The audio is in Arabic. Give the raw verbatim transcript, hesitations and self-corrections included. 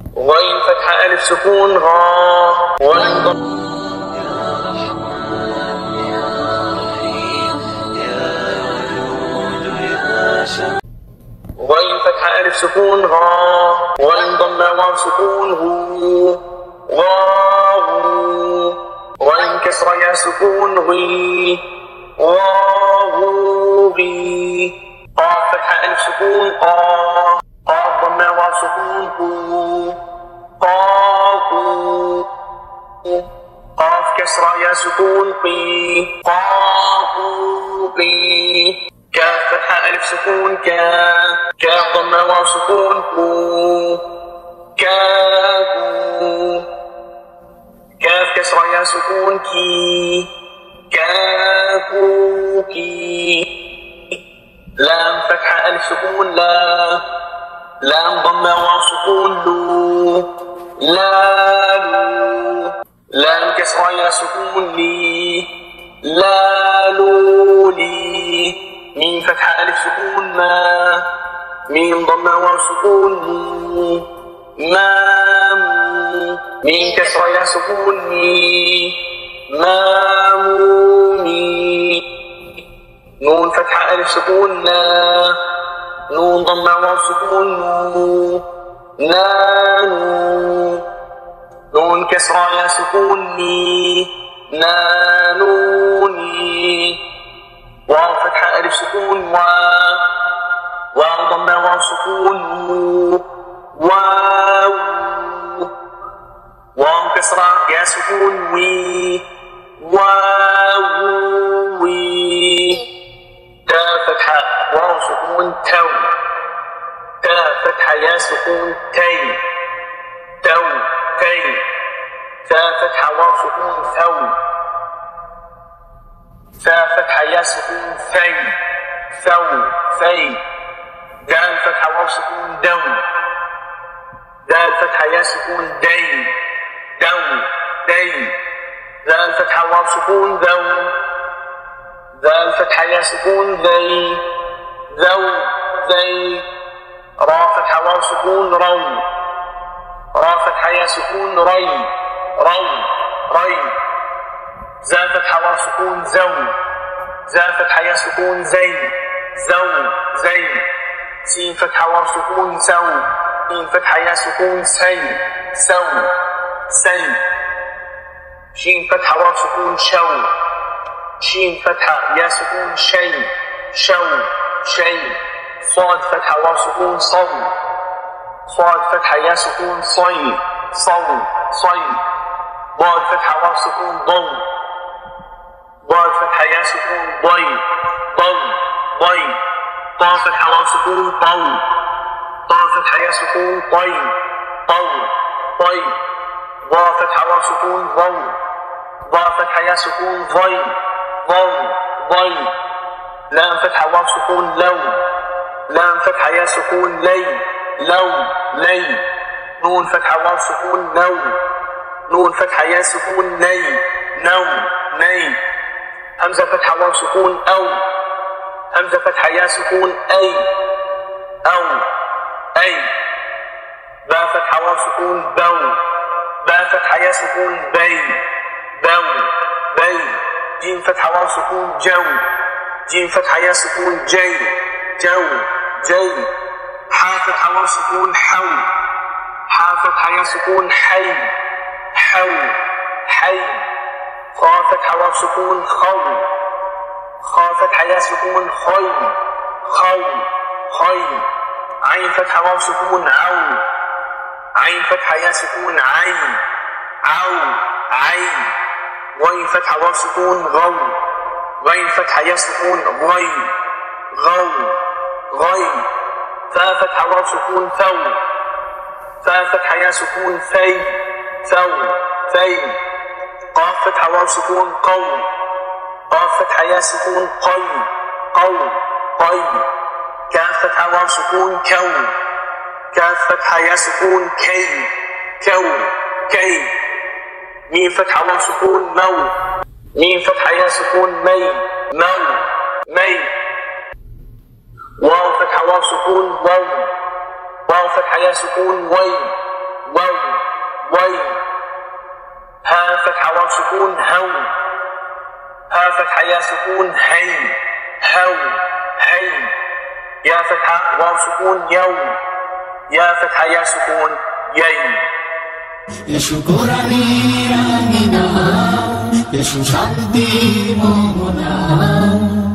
غين فتحة ألف سكون غا غين ضم غين فتحة ألف سكون غا غين ضم واو سكون غو غاغو غين كسرة يا سكون غي غاغوغي قاف فتحة ألف سكون قا قاف ضم واو سكون قو قاقو قاف كسرة يا سكون قي قاقو قي كاف فتحة ألف سكون كا كاف ضم واو سكون كو كاكو كاف كسرة يا سكون كي كاكوكي لام فتحة ألف سكون لا لام ضم واو سكون لو لالو لام كسرة يا سكون لي لالولي ميم فتحة ألف سكون ما ميم ضم واو سكون مو مامو ميم كسرة يا سكون مي ماموني نون فتحة ألف سكون نا نون ضم واو سكون نو نانو نون كسرة يا سكون ني نانوني واو فتحة ألف سكون وا واو ضم واو سكون مو واو واو كسرة يا سكون وي واوي تا فتحة واو سكون تو تا فتحة يا سكون تي تو تي تا فتحة واو سكون ثو تا فتحة يا سكون ثي ثو ثي دال فتحة واو سكون دو دال فتحة يا سكون دي دو دي ذال فتحة واو سكون ذو ذال فتحة يا سكون ذي ذو ذي را فتحة واو سكون رو را فتحة يا سكون ري رو ري زال فتحة واو سكون زو زال فتحة يا سكون زي زو زي سين فتحة واو سكون سو سين فتحة يا سكون سي سو سي شين فتحة واو سكون شو شين فتحة يا سكون شي شو شي صاد فتحة واو سكون صو صاد فتحة يا سكون صي صو صي ضاد فتحة واو سكون ضو ضاد فتحة يا سكون ضي ضو ضي طا فتحة واو سكون طو طا فتحة يا سكون طي طو طي ضا فتحة واو سكون ضو ضا فتحة يا سكون ضي ضو ضي لام فتحة واو سكون لو لام فتحة يا سكون لي لو لي نون فتحة واو سكون نو نون فتحة يا سكون ني نو ني همزة فتحة واو سكون أو همزة فتحة يا سكون أي أو أي با فتحة واو سكون بو با فتحة يا سكون بي بو بي جيم فتحة واو سكون جو جيم فتحة يا سكون جي جو جي حا فتحة واو سكون حو حا فتحة يا سكون حي حو حي خا فتحة واو سكون خو خا فتحة يا سكون خي خو خي عين فتحة واو سكون عو عين فتحة يا سكون عين عو عين غين فتحة واو سكون غو غين فتحة يا سكون غي غو غي فا فتحة واو سكون ثو فا فتحة يا سكون ثي ثو ثي قاف فتحة واو سكون قو قاف فتحة يا سكون قي قو قي كاف فتحة واو سكون كو كاف فتحة يا سكون كي كو كي ميم فتحة واو سكون مو ميم فتحة يا سكون مي مو مي واو فتحة واو سكون وو واو فتحة يا سكون وي وو فتحة واو سكون هو. ها فتحة يا سكون هي هو هي. يا فتحة واو سكون يو. يا فتحة يا سكون يي. يشو قراني رانينا يشو شانتي مونا